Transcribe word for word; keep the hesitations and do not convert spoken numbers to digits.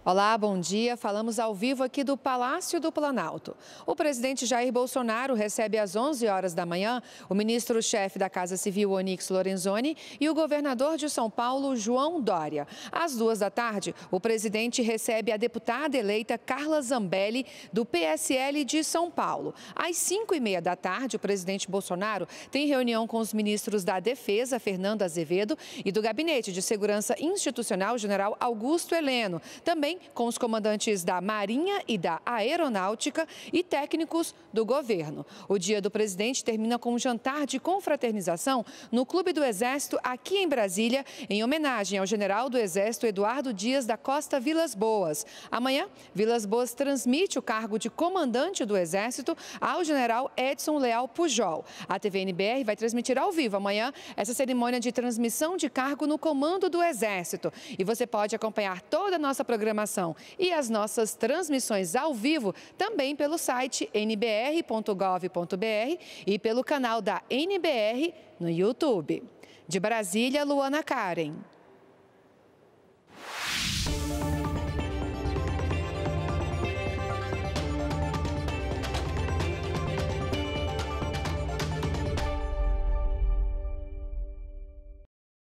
Olá, bom dia. Falamos ao vivo aqui do Palácio do Planalto. O presidente Jair Bolsonaro recebe às onze horas da manhã o ministro-chefe da Casa Civil, Onyx Lorenzoni, e o governador de São Paulo, João Dória. Às duas da tarde, o presidente recebe a deputada eleita Carla Zambelli, do P S L de São Paulo. Às cinco e meia da tarde, o presidente Bolsonaro tem reunião com os ministros da Defesa, Fernando Azevedo, e do Gabinete de Segurança Institucional, General Augusto Heleno. Também com os comandantes da Marinha e da Aeronáutica e técnicos do governo. O dia do presidente termina com um jantar de confraternização no Clube do Exército, aqui em Brasília, em homenagem ao general do Exército Eduardo Dias da Costa Vilas Boas. Amanhã, Vilas Boas transmite o cargo de comandante do Exército ao general Edson Leal Pujol. A T V N B R vai transmitir ao vivo amanhã essa cerimônia de transmissão de cargo no comando do Exército. E você pode acompanhar toda a nossa programação e as nossas transmissões ao vivo também pelo site n b r ponto gov ponto b r e pelo canal da N B R no YouTube. De Brasília, Luana Karen.